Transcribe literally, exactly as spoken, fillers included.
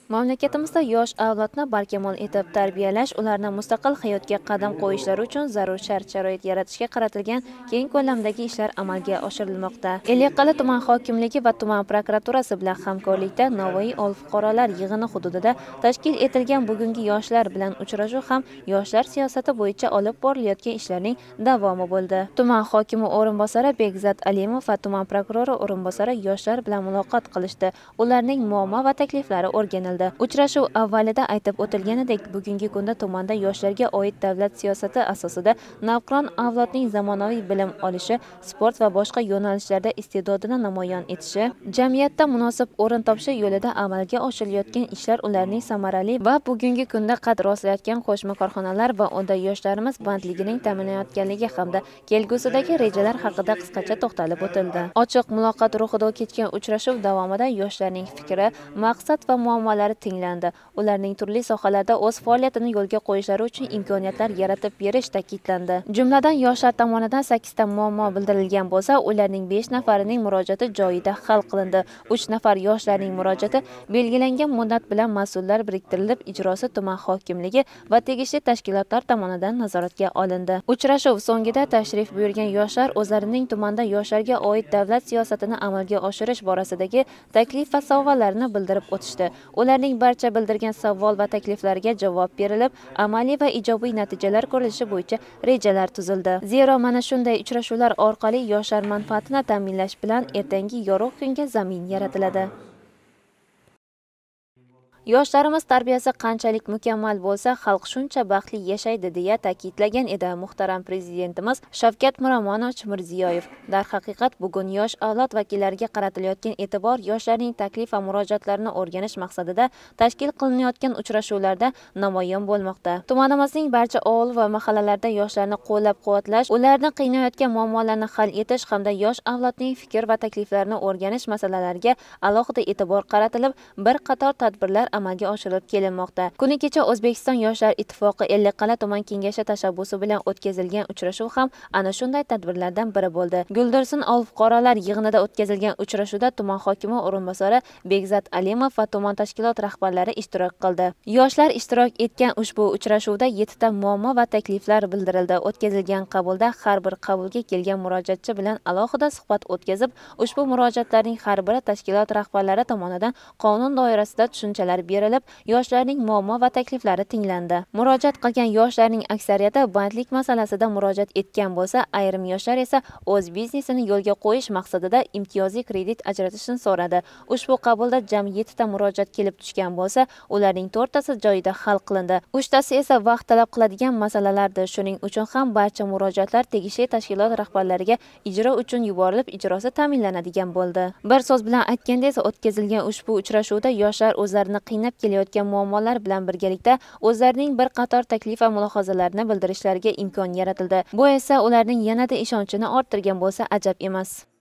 Mamlakatimizda yosh avlodni barkamol etib tarbiyalash, ularni mustaqil hayotga qadam qo'yishlari uchun zarur shart-sharoit yaratishga qaratilgan keng ko'lamdagi ishlar amalga oshirilmoqda. Ellikqal'a tuman hokimligi va tuman prokuraturasi bilan hamkorlikda Navoiy ol fuqarolar yig'ini hududida tashkil etilgan bugungi yoshlar bilan uchrashuv ham yoshlar siyosati bo'yicha olib borilayotgan ishlarning davomi bo'ldi. Tuman hokimi o'rinbosari Bekzat Alimov va tuman prokurori o'rinbosari yoshlar bilan muloqot qilishdi. Ularning muammo va takliflari o'rganildi. Uchrashuv avvalida aytib o'tilganidek, bugungi kunda tumanda yoshlarga oid davlat siyosati asosida navqiron avlodning zamonaviy bilim olishi, sport va boshqa yo'nalishlarda iste'dodini namoyon etishi, jamiyatda munosib o'rin topishi yo'lida amalga oshirilayotgan ishlar ularning samarali va bugungi kunda qad rostlayotgan qo'shma korxonalar va unda yoshlarimiz bandligining ta'minlanayotganligi hamda kelgusidagi rejalar haqida qisqacha to'xtalib o'tildi. Ochiq muloqot ruhida kechgan uchrashuv davomida yoshlarning fikri, maqsad va muammolari tinglandi. Ularning turli sohalarda o'z faoliyatini yo'lga qo'yishlari uchun imkoniyatlar yaratib berish ta'kidlandi. Jumladan yoshlar tomonidan sakkizta muammo bildirilgan bo'lsa, ularning besh nafarining murojaati joyida hal qilindi. uch nafar yoshlarning murojaati belgilangan muddat bilan mas'ullar biriktirilib, ijrosi tuman hokimligi va tegishli tashkilotlar tomonidan nazoratga olindi. Uchrashuv so'ngida tashrif buyurgan yoshlar o'zlarining tumanda yoshlarga oid davlat siyosatini amalga oshirish borasidagi taklif va savollarini bildirib o'tishdi. Ularning barcha bildirgan savol va takliflariga javob berilib, amaliy va ijobiy natijalar ko'rilishi bo'yicha rejalar tuzildi. Zero mana shunday uchrashuvlar orqali yoshlar manfaatini ta'minlash bilan ertangi yorug' kunga zamin yaratiladi. Yoshlarimiz tarbiyasi qanchalik mukammal bo'lsa, xalq shuncha baxtli yashaydi deya ta'kidlagan edi muhtaram prezidentimiz Shavkat Miromonovich Mirziyoyev. Darhaqiqat, bugun yosh avlod vakillariga qaratilayotgan e'tibor yoshlarning taklif va murojaatlarini o'rganish maqsadida tashkil qilinayotgan uchrashuvlarda namoyon bo'lmoqda. Tumanimizning barcha ovul va mahallalarda yoshlarni qo'llab-quvvatlash, ularni qiynayotgan muammolarni hal etish hamda yosh avlodning fikr va takliflarini o'rganish masalalariga alohida e'tibor qaratilib, bir qator tadbirlar amalga oshirilib kelinmoqda. Kuni kecha O'zbekiston Yoshlar ittifoqi Ellikqal'a tuman kengashi tashabbusi bilan o'tkazilgan uchrashuv ham ana shunday tadbirlardan biri bo'ldi. Guldirsin ol fuqarolar yig'inida o'tkazilgan uchrashuvda tuman hokimi o'rinbosari Bekzat Alimov va tuman tashkilot rahbarlari ishtirok qildi. Yoshlar ishtirok etgan ushbu uchrashuvda yettita muammo va takliflar bildirildi. O'tkazilgan qabulda har bir qabulga kelgan murojaatchi bilan alohida suhbat o'tkazib, ushbu murojaatlarning har biri tashkilot rahbarlari tomonidan qonun doirasida tushunchalar berilib, yoshlarning muammo va takliflari tinglandi. Murojaat qilgan yoshlarning aksariyati bandlik masalasida murojaat etgan bo'lsa, ayrim yoshlar esa o'z biznesini yo'lga qo'yish maqsadida imtiyozli kredit ajratishni so'radi. Ushbu qabulda jami yettita murojaat kelib tushgan bo'lsa, ularning to'rttasi joyida hal qilindi. uchtasi esa vaqt talab qiladigan masalalardir. Shuning uchun ham barcha murojaatlar tegishli tashkilot rahbarlariga ijro uchun yuborilib, ijrosi ta'minlanadigan bo'ldi. Bir so'z bilan aytganda esa o'tkazilgan ushbu uchrashuvda yoshlar o'zlarini qiynab kelayotgan muammolar bilan birgalikda o'zlarining bir qator taklif va mulohazalarini bildirishlariga imkon yaratildi. Bu esa ularning yanada ishonchini orttirgan bo'lsa ajab emas.